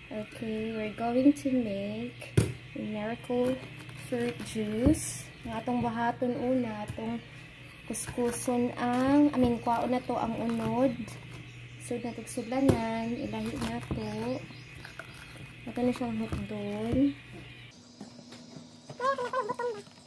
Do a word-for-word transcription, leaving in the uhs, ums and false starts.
Okay, we're going to make miracle fruit juice. Ang atong bahaton una, atong kuskuson ang, I mean, kwaon na to ang unod. So, natugsudlanan, ilahi na to. Ito na siyang hotdon.